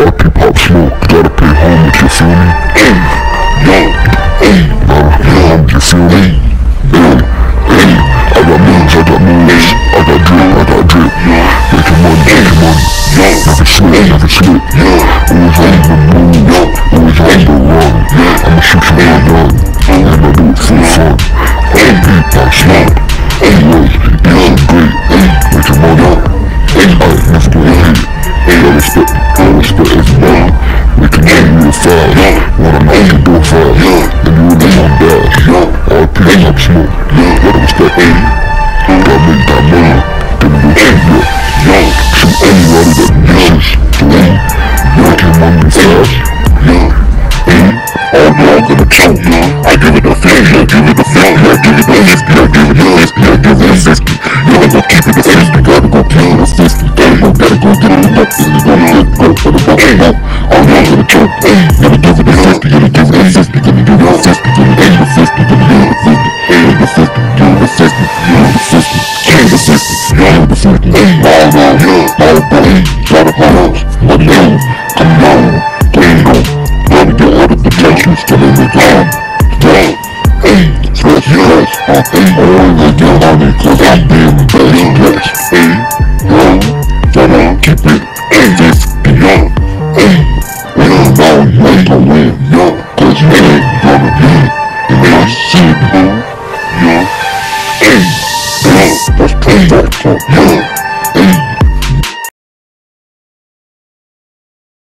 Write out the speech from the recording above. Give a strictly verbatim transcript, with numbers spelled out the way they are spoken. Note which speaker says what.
Speaker 1: gotta keep Pop Smoke, gotta pay homage, you feel me? Hey, yo, hey, gotta pay homage, you feel me? Hey, hey, I got moves, I got moves, I got drip, I got drip. Making money, making money, never slip, never slip. Always on the move, always on the run. I'ma shoot you my gun, and I do it for fun. I beat Pop Smoke, he was, he was great. Making money, I ain't never gonna hate. I respect, I respect everybody. Making money real fast, wanna knock your door fast, and you really want dash. R P Pop Smoke, gotta respect me. Gotta make that money, then we go shoot ya. Shoot anybody that misses to me. Making money fast. Oh no, I'm gonna choke ya. I give it a fifty, I give it a fifty, I give it a fifty, I give it a fifty, I give it a fifty. Gotta go keep it a fifty, gotta go keep it a fifty. Gotta go get it up, and you gonna get go for the buck. Oh no, I'm gonna choke. Gotta give it a fifty, gotta give it a fifty, gotta give it a fifty, gotta give it a fifty, gotta give it a fifty. Give it a fifty, give it a fifty, give it a fifty, give it a fifty, give it a fifty. Oh no, oh boy, gotta hold, money on, come on, play on. Gotta get out of the trenches, till they make on. Hey, stress, stress, hey, oh,